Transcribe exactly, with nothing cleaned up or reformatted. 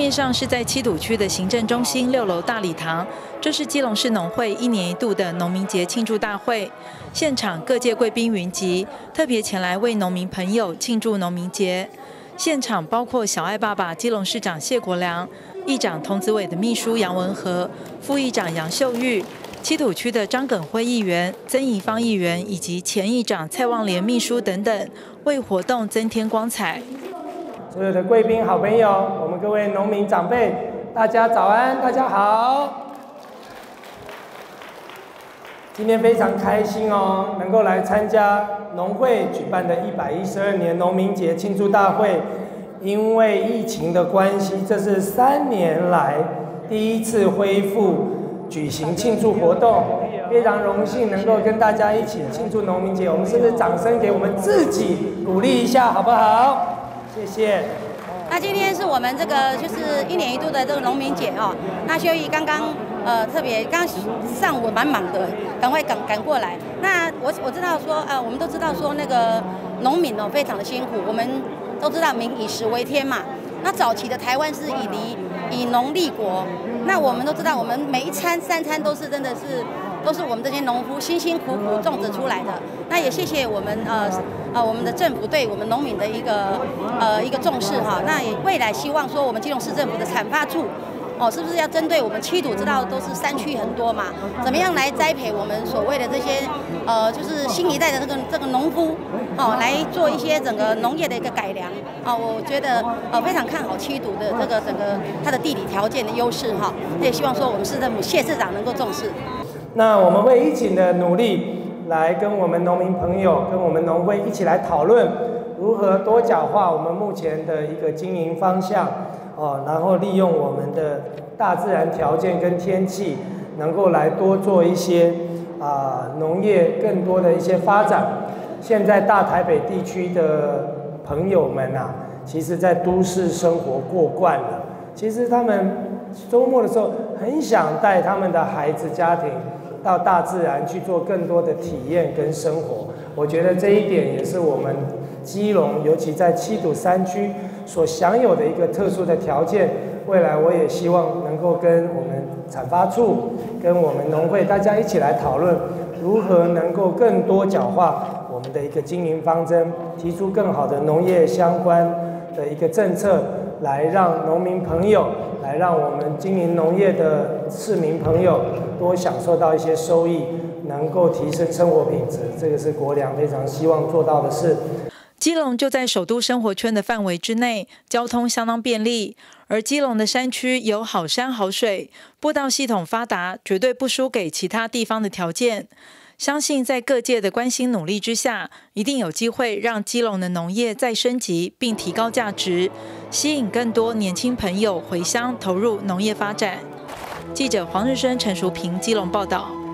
面上是在七堵区的行政中心六楼大礼堂，这是基隆市农会一年一度的农民节庆祝大会。现场各界贵宾云集，特别前来为农民朋友庆祝农民节。现场包括小爱爸爸基隆市长谢国良、议长童子伟的秘书杨文和、副议长杨秀玉、七堵区的张耿辉议员、曾宜芳议员以及前议长蔡旺莲秘书等等，为活动增添光彩。 所有的贵宾、好朋友，我们各位农民长辈，大家早安，大家好。今天非常开心哦，能够来参加农会举办的一百一十二年农民节庆祝大会。因为疫情的关系，这是三年来第一次恢复举行庆祝活动，非常荣幸能够跟大家一起庆祝农民节。我们是不是掌声给我们自己鼓励一下，好不好？谢谢。 那今天是我们这个就是一年一度的这个农民节哦。那秀仪刚刚呃特别刚上午蛮忙的，赶快赶赶过来。那我我知道说呃我们都知道说那个农民哦非常的辛苦，我们都知道民以食为天嘛。那早期的台湾是以犁以农立国，那我们都知道我们每一餐三餐都是真的是。都是我们这些农夫辛辛苦苦种植出来的。那也谢谢我们呃呃我们的政府对我们农民的一个呃一个重视哈。那也未来希望说我们基隆市政府的产发处哦，是不是要针对我们七堵知道都是山区很多嘛，怎么样来栽培我们所谓的这些呃就是新一代的这个这个农夫哦，来做一些整个农业的一个改良啊、哦。我觉得呃非常看好七堵的这个整个它的地理条件的优势哈。也希望说我们市政府谢市长能够重视。 那我们会一起的努力，来跟我们农民朋友、跟我们农会一起来讨论，如何多角化我们目前的一个经营方向，哦，然后利用我们的大自然条件跟天气，能够来多做一些啊、呃、农业更多的一些发展。现在大台北地区的朋友们啊，其实在都市生活过惯了，其实他们周末的时候很想带他们的孩子家庭到大自然去做更多的体验跟生活。我觉得这一点也是我们基隆，尤其在七堵山区所享有的一个特殊的条件。未来我也希望能够跟我们产发处、跟我们农会大家一起来讨论，如何能够更多角化我们的一个经营方针，提出更好的农业相关的一个政策，来让农民朋友，来让我们经营农业的市民朋友多享受到一些收益，能够提升生活品质，这个是国良非常希望做到的事。 基隆就在首都生活圈的范围之内，交通相当便利，而基隆的山区有好山好水，步道系统发达，绝对不输给其他地方的条件。相信在各界的关心努力之下，一定有机会让基隆的农业再升级并提高价值，吸引更多年轻朋友回乡投入农业发展。记者黄日升、陈淑平基隆报道。